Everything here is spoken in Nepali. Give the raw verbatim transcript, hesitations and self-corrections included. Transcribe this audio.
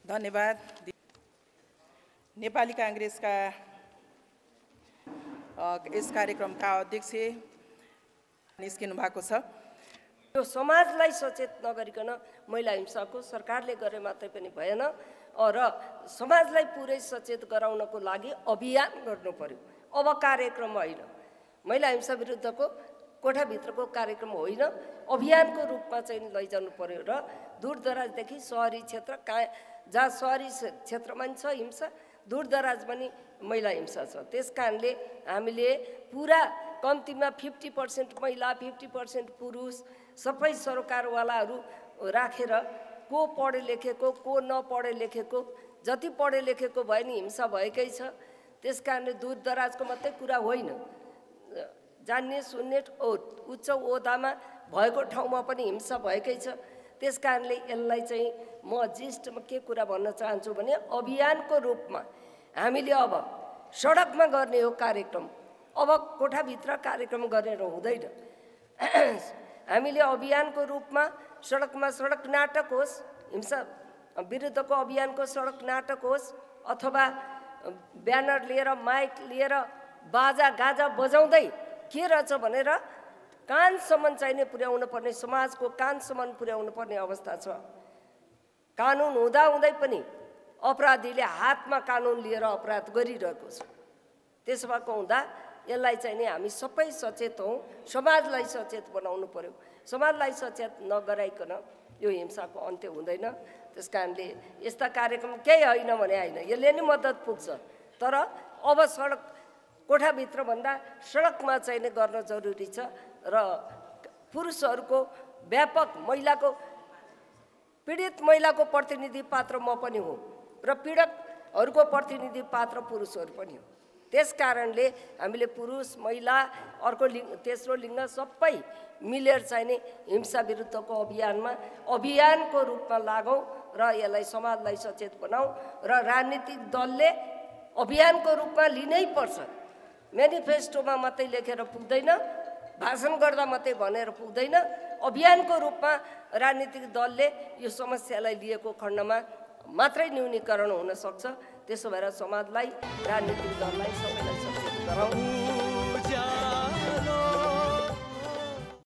धन्यवाद। नेपाली कांग्रेसका यस कार्यक्रमका अध्यक्ष निस्किनु भएको छ। यो समाजलाई सचेत नगरिकन महिला हिंसाको सरकारले गरे मात्रै पनि भएन र समाजलाई पुरै सचेत गराउनको लागि अभियान गर्नु पर्यो। अब कार्यक्रम होइन, महिला हिंसा विरुद्धको कोठाभित्रको कार्यक्रम होइन, अभियानको रूपमा चाहिँ लैजानु पर्यो र दूरदराजदेखि सहरी क्षेत्र कहाँ जहाँ सहरी क्षेत्रमा पनि छ हिंसा, दूरदराज पनि महिला हिंसा छ। त्यस कारणले हामीले पुरा कम्तीमा फिफ्टी पर्सेन्ट महिला फिफ्टी पर्सेन्ट पुरुष सबै सरकारवालाहरू राखेर को पढे लेखेको को नपढे लेखेको, जति पढे लेखेको भयो नि हिंसा भएकै छ। त्यस कारणले दूरदराजको मात्रै कुरा होइन, जान्ने सुन्ने उच्च ओहदामा भएको ठाउँमा पनि हिंसा भएकै छ। त्यस कारणले यसलाई चाहिँ म जिस्टमा के कुरा भन्न चाहन्छु भने अभियानको रूपमा हामीले अब सडकमा गर्ने हो कार्यक्रम, अब कोठाभित्र कार्यक्रम गरेर हुँदैन। हामीले अभियानको रूपमा सडकमा सडक नाटक होस्, हिंसा विरुद्धको अभियानको सडक नाटक होस्, अथवा ब्यानर लिएर माइक लिएर बाजा गाजा बजाउँदै के रहेछ भनेर कानसम्म चाहिने पुर्याउनु पर्ने, समाजको कानसम्म पुर्याउनु पर्ने अवस्था छ। कानुन हुँदा हुँदै पनि अपराधीले हातमा कानुन लिएर अपराध गरिरहेको छ। त्यसो भएको हुँदा यसलाई चाहिँ नि हामी सबै सचेत हौँ, समाजलाई सचेत बनाउनु पर्यो। समाजलाई सचेत नगराइकन यो हिंसाको अन्त्य हुँदैन। त्यस कारणले यस्ता कार्यक्रम केही होइन भने होइन, यसले नै मद्दत पुग्छ। तर अब सडक कोठाभित्र भन्दा सडकमा चाहिँ गर्न जरुरी छ र पुरुषहरूको व्यापक महिलाको पीडित महिलाको प्रतिनिधि पात्र म पनि हुँ र पीडकहरूको प्रतिनिधि पात्र पुरुषहरू पनि हो। त्यस कारणले हामीले पुरुष महिला अर्को लिङ्ग तेस्रो लिङ्ग सबै मिलेर चाहिने हिंसा विरुद्धको अभियानमा अभियानको रूपमा लागौँ र यसलाई समाजलाई सचेत बनाऊ र राजनीतिक दलले अभियानको रूपमा लिनै पर्छ। मेनिफेस्टोमा मात्रै लेखेर पुग्दैन, भाषण गर्दा मात्रै भनेर पुग्दैन। अभियानको रूपमा राजनीतिक दलले यो समस्यालाई लिएको खण्डमा मात्रै न्यूनीकरण हुन सक्छ। त्यसो भएर समाजलाई राजनीतिक दललाई सबैलाई सचेत गराउँ।